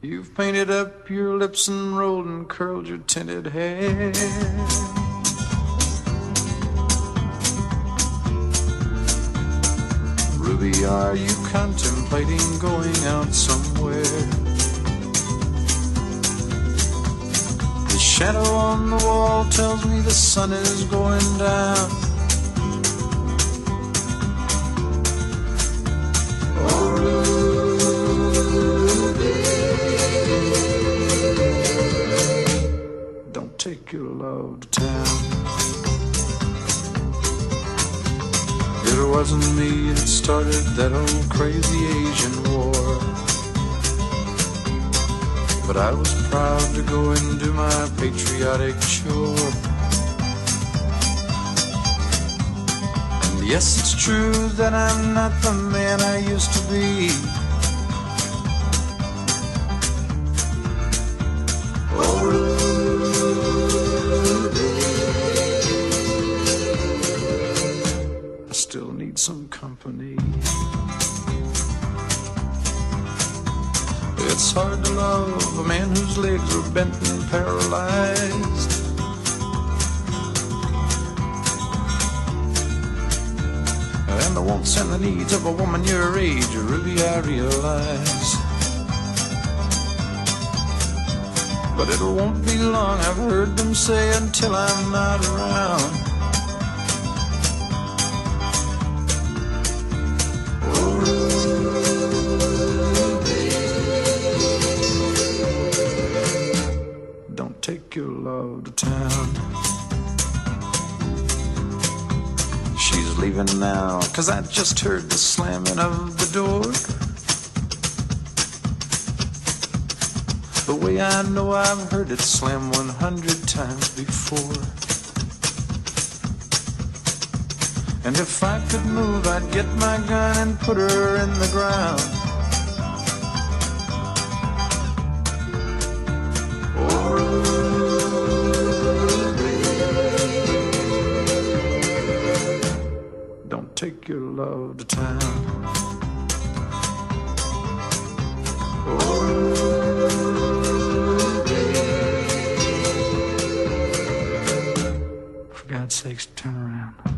You've painted up your lips and rolled and curled your tinted hair. Ruby, are you contemplating going out somewhere? The shadow on the wall tells me the sun is going down. Oh, Ruby, don't take your love to town. It wasn't me that started that old crazy Asian war, but I was proud to go and do my patriotic chore. And yes, it's true that I'm not the man I used to be. Oh, Ruby, I still need some company. It's hard to love a man whose legs are bent and paralyzed, and the wants and the needs of a woman your age, Ruby, I realize. But it won't be long, I've heard them say, until I'm not around. Take your love to town. She's leaving now, 'cause I just heard the slamming of the door. The way I know I've heard it slam 100 times before. And if I could move, I'd get my gun and put her in the ground. Take your love to town. Oh, Ruby, for God's sakes, turn around.